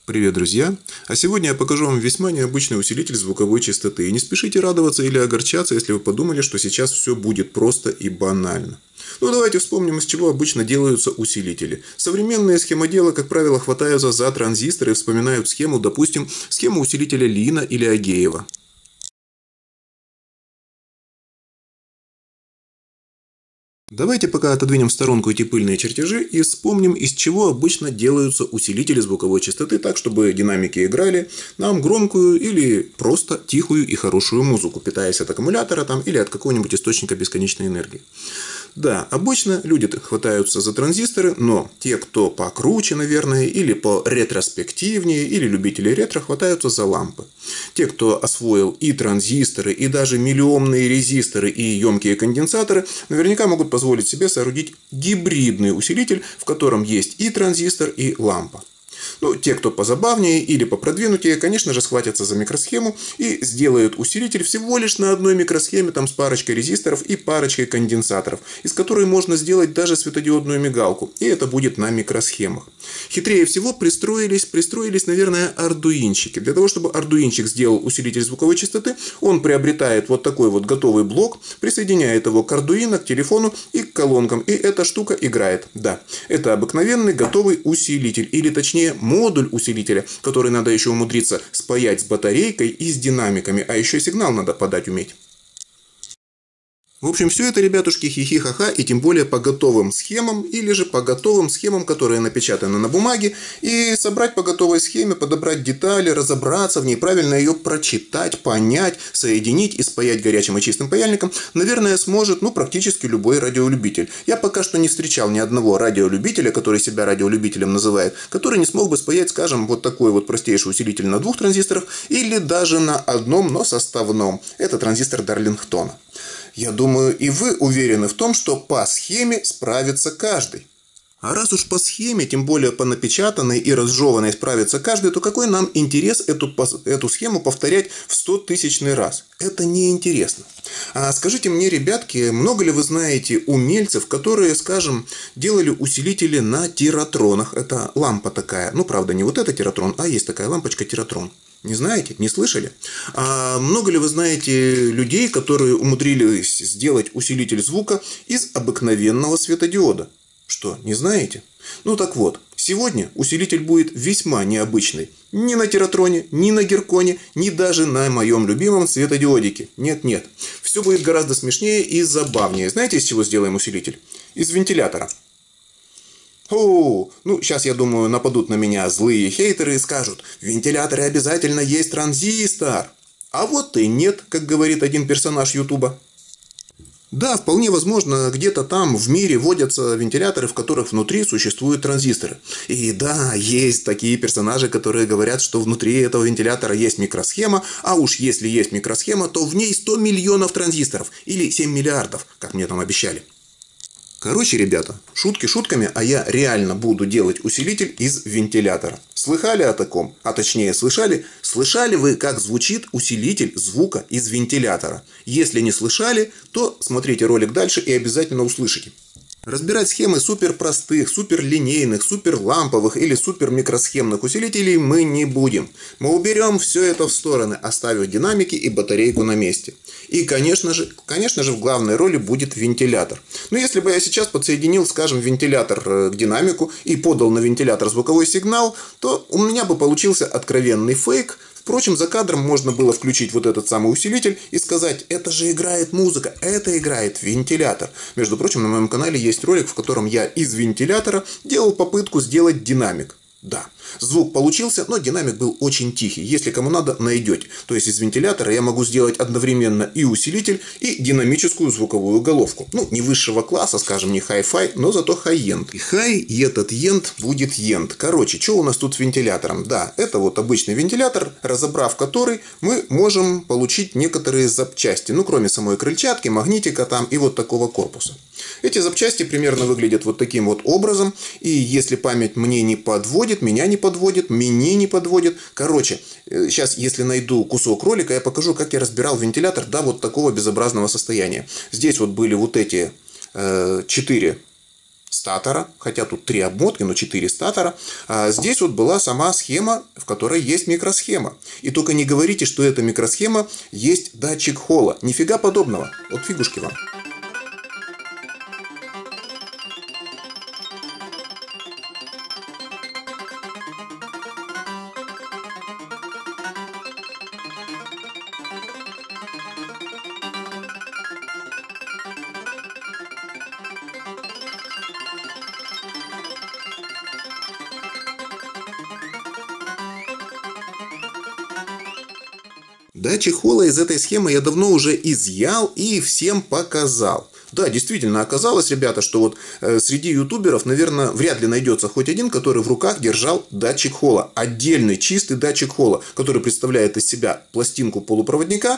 Привет, друзья! А сегодня я покажу вам весьма необычный усилитель звуковой частоты. И не спешите радоваться или огорчаться, если вы подумали, что сейчас все будет просто и банально. Ну давайте вспомним, из чего обычно делаются усилители. Современные схемоделы, как правило, хватаются за транзисторы и вспоминают схему, допустим, схему усилителя Лина или Агеева. Давайте пока отодвинем в сторонку эти пыльные чертежи и вспомним, из чего обычно делаются усилители звуковой частоты так, чтобы динамики играли нам громкую или просто тихую и хорошую музыку, питаясь от аккумулятора или от какого-нибудь источника бесконечной энергии. Да, обычно люди хватаются за транзисторы, но те, кто покруче, наверное, или поретроспективнее, или любители ретро, хватаются за лампы. Те, кто освоил и транзисторы, и даже миллиомные резисторы и емкие конденсаторы, наверняка могут позволить себе соорудить гибридный усилитель, в котором есть и транзистор, и лампа. Ну, те, кто позабавнее или попродвинутее, конечно же, схватятся за микросхему и сделают усилитель всего лишь на одной микросхеме с парочкой резисторов и парочкой конденсаторов, из которой можно сделать даже светодиодную мигалку, и это будет на микросхемах. Хитрее всего пристроились, наверное, ардуинчики. Для того, чтобы ардуинчик сделал усилитель звуковой частоты, он приобретает вот такой вот готовый блок, присоединяет его к ардуино, к телефону и к колонкам, и эта штука играет. Да, это обыкновенный готовый усилитель, или точнее модуль усилителя, который надо еще умудриться спаять с батарейкой и с динамиками, а еще и сигнал надо подать уметь. В общем, все это, ребятушки, хихи-ха-ха, и тем более по готовым схемам, или же по готовым схемам, которые напечатаны на бумаге, и собрать по готовой схеме, подобрать детали, разобраться в ней, правильно ее прочитать, понять, соединить и спаять горячим и чистым паяльником, наверное, сможет, практически любой радиолюбитель. Я пока что не встречал ни одного радиолюбителя, который себя радиолюбителем называет, который не смог бы спаять, скажем, вот такой вот простейший усилитель на 2 транзисторах, или даже на одном, но составном. Это транзистор Дарлингтона. Я думаю, и вы уверены в том, что по схеме справится каждый. А раз уж по схеме, тем более по напечатанной и разжеванной справится каждый, то какой нам интерес эту схему повторять в 100-тысячный раз? Это неинтересно. А скажите мне, ребятки, много ли вы знаете умельцев, которые, скажем, делали усилители на тиратронах? Это лампа такая. Правда, не вот это тиратрон, а есть такая лампочка тиратрон. Не знаете? Не слышали? А много ли вы знаете людей, которые умудрились сделать усилитель звука из обыкновенного светодиода? Что, не знаете? Так вот, сегодня усилитель будет весьма необычный. Ни на тиратроне, ни на герконе, ни даже на моем любимом светодиодике. Нет. Все будет гораздо смешнее и забавнее. Знаете, из чего сделаем усилитель? Из вентилятора. Сейчас, я думаю, нападут на меня злые хейтеры и скажут: в вентиляторе обязательно есть транзистор. А вот и нет, как говорит один персонаж Ютуба. Да, вполне возможно, где-то там в мире водятся вентиляторы, в которых внутри существуют транзисторы. И да, есть такие персонажи, которые говорят, что внутри этого вентилятора есть микросхема, а уж если есть микросхема, то в ней 100 миллионов транзисторов, или 7 миллиардов, как мне там обещали. Короче, ребята, шутки шутками, а я реально буду делать усилитель из вентилятора. Слыхали о таком? А точнее, слышали вы, как звучит усилитель звука из вентилятора? Если не слышали, то смотрите ролик дальше и обязательно услышите. Разбирать схемы суперпростых, суперлинейных, суперламповых или супермикросхемных усилителей мы не будем. Мы уберем все это в стороны, оставив динамики и батарейку на месте. И, конечно же, в главной роли будет вентилятор. Но если бы я сейчас подсоединил, скажем, вентилятор к динамику и подал на вентилятор звуковой сигнал, то у меня бы получился откровенный фейк. Впрочем, за кадром можно было включить вот этот самый усилитель и сказать: это же играет музыка, это играет вентилятор. Между прочим, на моем канале есть ролик, в котором я из вентилятора делал попытку сделать динамик. Да, звук получился, но динамик был очень тихий. Если кому надо, найдете. То есть из вентилятора я могу сделать одновременно и усилитель, и динамическую звуковую головку. Не высшего класса, скажем, не хай-фай, но зато хай-энд. И хай, и этот энд будет энд. Короче, что у нас тут с вентилятором? Да, это вот обычный вентилятор, разобрав который, мы можем получить некоторые запчасти. Кроме самой крыльчатки, магнитика и вот такого корпуса. Эти запчасти примерно выглядят вот таким вот образом. И если память меня не подводит, мне не подводит. Короче, сейчас, если найду кусок ролика, я покажу, как я разбирал вентилятор до вот такого безобразного состояния. Здесь вот были вот эти 4 статора, хотя тут 3 обмотки, но 4 статора. А здесь вот была сама схема, в которой есть микросхема. И только не говорите, что эта микросхема есть датчик холла. Нифига подобного. Вот фигушки вам. Датчик холла из этой схемы я давно уже изъял и всем показал. Да, действительно, оказалось, ребята, что вот среди ютуберов, наверное, вряд ли найдется хоть один, который в руках держал датчик холла. Отдельный, чистый датчик холла, который представляет из себя пластинку полупроводника.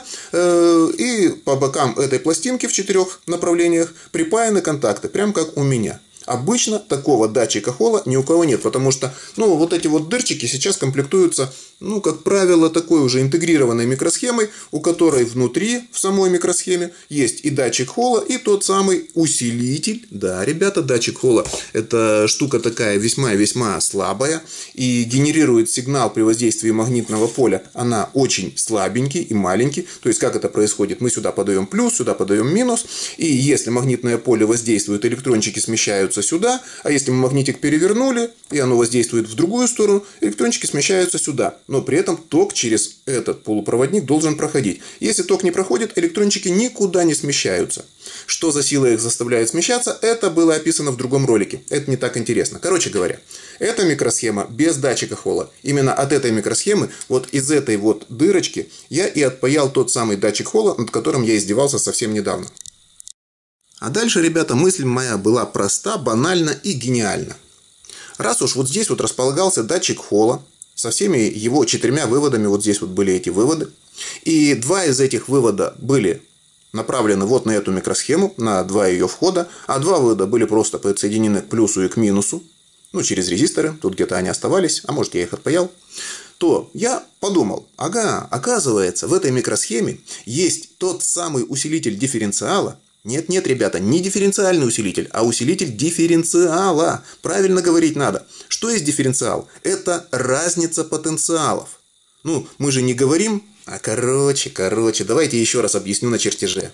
И по бокам этой пластинки в 4 направлениях припаяны контакты, прям как у меня. Обычно такого датчика холла ни у кого нет, потому что, вот эти вот дырчики сейчас комплектуются, как правило, такой уже интегрированной микросхемой, у которой внутри, в самой микросхеме, есть и датчик холла, и тот самый усилитель. Да, ребята, датчик холла – это штука такая весьма-весьма слабая, и генерирует сигнал при воздействии магнитного поля. Она очень слабенький и маленький. То есть, как это происходит? Мы сюда подаем плюс, сюда подаем минус, и если магнитное поле воздействует, электрончики смещаются сюда, а если мы магнитик перевернули, и оно воздействует в другую сторону, электрончики смещаются сюда. Но при этом ток через этот полупроводник должен проходить. Если ток не проходит, электрончики никуда не смещаются. Что за сила их заставляет смещаться, это было описано в другом ролике. Это не так интересно. Короче говоря, эта микросхема без датчика холла. Именно от этой микросхемы, вот из этой вот дырочки, я и отпаял тот самый датчик холла, над которым я издевался совсем недавно. А дальше, ребята, мысль моя была проста, банальна и гениальна. Раз уж вот здесь вот располагался датчик холла, со всеми его 4 выводами, вот здесь вот были эти выводы, и 2 из этих вывода были направлены вот на эту микросхему, на 2 ее входа, а 2 вывода были просто подсоединены к плюсу и к минусу, через резисторы, тут где-то они оставались, а может я их отпаял, то я подумал, оказывается, в этой микросхеме есть тот самый усилитель дифференциала. Нет, ребята, не дифференциальный усилитель, а усилитель дифференциала. Правильно говорить надо. Что есть дифференциал? Это разница потенциалов. Мы же не говорим... Короче, давайте еще раз объясню на чертеже.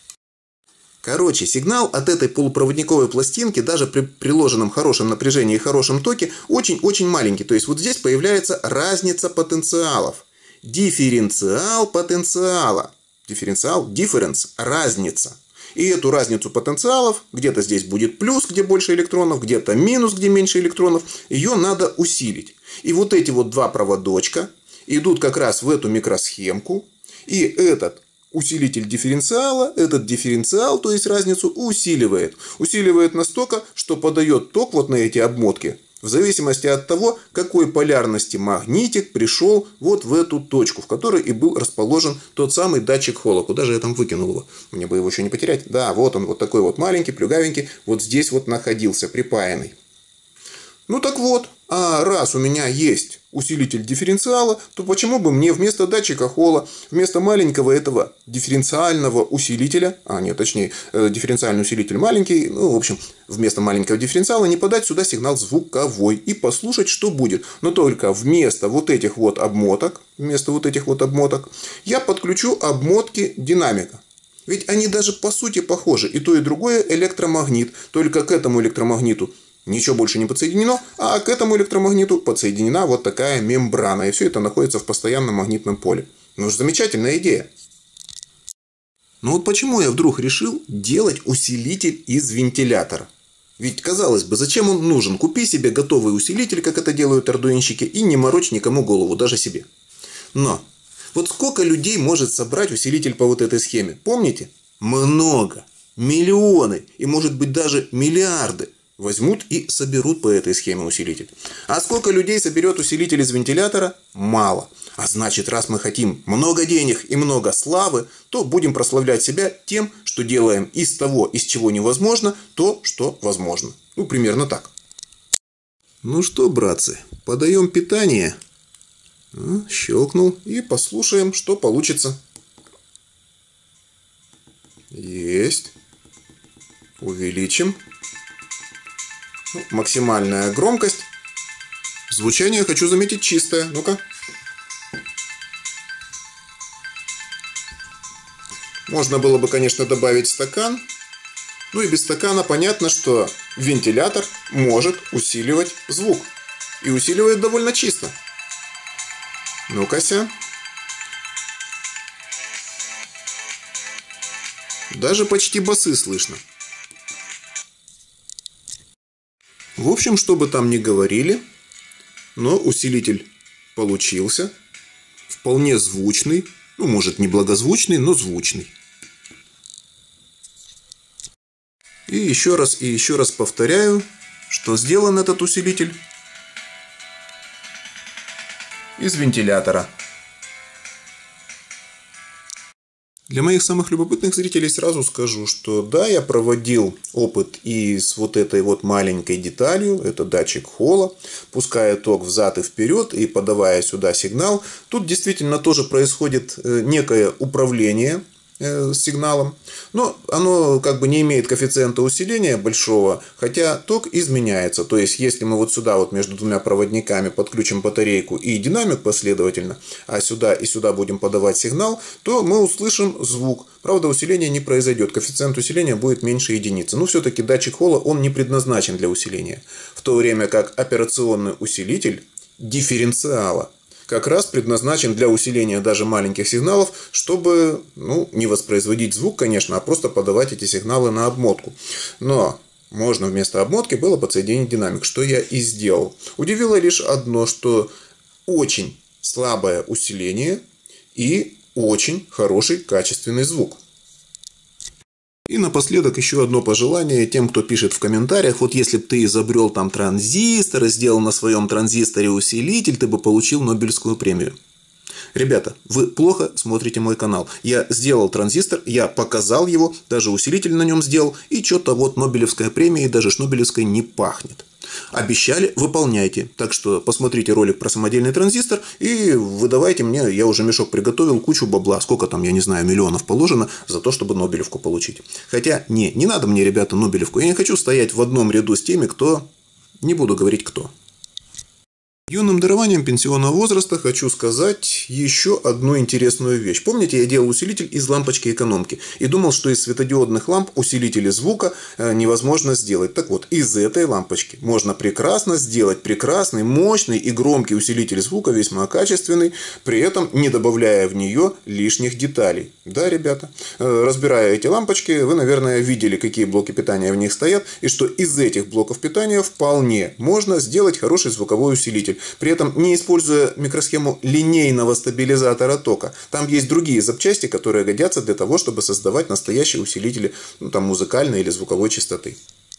Сигнал от этой полупроводниковой пластинки, даже при приложенном хорошем напряжении и хорошем токе, очень-очень маленький. То есть, вот здесь появляется разница потенциалов. Дифференциал потенциала. Дифференциал, difference, разница. И эту разницу потенциалов, где-то здесь будет плюс, где больше электронов, где-то минус, где меньше электронов, ее надо усилить. И вот эти вот 2 проводочка идут как раз в эту микросхемку, и этот усилитель дифференциала, этот дифференциал, то есть разницу, усиливает. Усиливает настолько, что подает ток вот на эти обмотки, в зависимости от того, какой полярности магнитик пришел вот в эту точку, в которой и был расположен тот самый датчик холла. Куда же я там выкинул его? Мне бы его еще не потерять. Да, вот он, вот такой вот маленький, плюгавенький, вот здесь вот находился, припаянный. Так вот, а раз у меня есть усилитель дифференциала, то почему бы мне вместо датчика холла, вместо маленького этого дифференциального усилителя, дифференциальный усилитель маленький, вместо маленького дифференциала не подать сюда сигнал звуковой и послушать, что будет. Но только вместо вот этих вот обмоток, я подключу обмотки динамика. Ведь они даже по сути похожи. И то, и другое электромагнит. Только к этому электромагниту ничего больше не подсоединено, а к этому электромагниту подсоединена вот такая мембрана. И все это находится в постоянном магнитном поле. Замечательная идея. Но вот почему я вдруг решил делать усилитель из вентилятора? Ведь, казалось бы, зачем он нужен? Купи себе готовый усилитель, как это делают ардуинщики, и не морочь никому голову, даже себе. Но вот сколько людей может собрать усилитель по вот этой схеме? Помните? Много. Миллионы. И, может быть, даже миллиарды возьмут и соберут по этой схеме усилитель. А сколько людей соберет усилитель из вентилятора? Мало. А значит, раз мы хотим много денег и много славы, то будем прославлять себя тем, что делаем из того, из чего невозможно, то, что возможно. Примерно так. Что, братцы, подаем питание. Щелкнул. И послушаем, что получится. Есть. Увеличим. Максимальная громкость. Звучание, хочу заметить, чистое. Ну-ка. Можно было бы, конечно, добавить стакан. Ну и без стакана понятно, что вентилятор может усиливать звук. И усиливает довольно чисто. Ну-ка-ся. Даже почти басы слышно. В общем, что бы там ни говорили, но усилитель получился. Вполне звучный. Ну, может, не благозвучный, но звучный. И еще раз повторяю, что сделан этот усилитель из вентилятора. Для моих самых любопытных зрителей сразу скажу, что да, я проводил опыт и с вот этой вот маленькой деталью, это датчик холла, пуская ток взад и вперед и подавая сюда сигнал. Тут действительно тоже происходит некое управление сигналом, но оно как бы не имеет коэффициента усиления большого, хотя ток изменяется. То есть, если мы вот сюда вот между двумя проводниками подключим батарейку и динамик последовательно, а сюда и сюда будем подавать сигнал, то мы услышим звук. Правда, усиление не произойдет, коэффициент усиления будет меньше единицы. Но все-таки датчик холла, он не предназначен для усиления. В то время как операционный усилитель дифференциала как раз предназначен для усиления даже маленьких сигналов, чтобы не воспроизводить звук, конечно, а просто подавать эти сигналы на обмотку. Но можно вместо обмотки было подсоединить динамик, что я и сделал. Удивило лишь одно, что очень слабое усиление и очень хороший качественный звук. И напоследок еще одно пожелание тем, кто пишет в комментариях: вот если бы ты изобрел там транзистор и сделал на своем транзисторе усилитель, ты бы получил Нобелевскую премию. Ребята, вы плохо смотрите мой канал. Я сделал транзистор, я показал его, даже усилитель на нем сделал, и что-то вот Нобелевская премия, и даже Шнобелевской не пахнет. Обещали, выполняйте. Так что посмотрите ролик про самодельный транзистор и выдавайте мне, я уже мешок приготовил, кучу бабла. Сколько там, я не знаю, миллионов положено за то, чтобы Нобелевку получить. Хотя, не надо мне, ребята, Нобелевку. Я не хочу стоять в одном ряду с теми, кто... Не буду говорить, кто. Юным дарованием пенсионного возраста хочу сказать еще одну интересную вещь. Помните, я делал усилитель из лампочки экономки и думал, что из светодиодных ламп усилители звука невозможно сделать. Так вот, из этой лампочки можно прекрасно сделать прекрасный, мощный и громкий усилитель звука, весьма качественный, при этом не добавляя в нее лишних деталей. Да, ребята? Разбирая эти лампочки, вы, наверное, видели, какие блоки питания в них стоят, и что из этих блоков питания вполне можно сделать хороший звуковой усилитель. При этом не используя микросхему линейного стабилизатора тока. Там есть другие запчасти, которые годятся для того, чтобы создавать настоящие усилители музыкальной или звуковой частоты.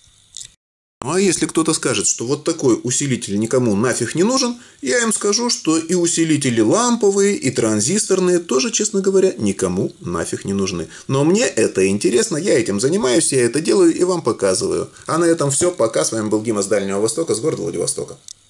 Ну а если кто-то скажет, что вот такой усилитель никому нафиг не нужен, я им скажу, что и усилители ламповые, и транзисторные тоже, честно говоря, никому нафиг не нужны. Но мне это интересно, я этим занимаюсь, я это делаю и вам показываю. А на этом все, пока. С вами был Дима с Дальнего Востока, с города Владивостока.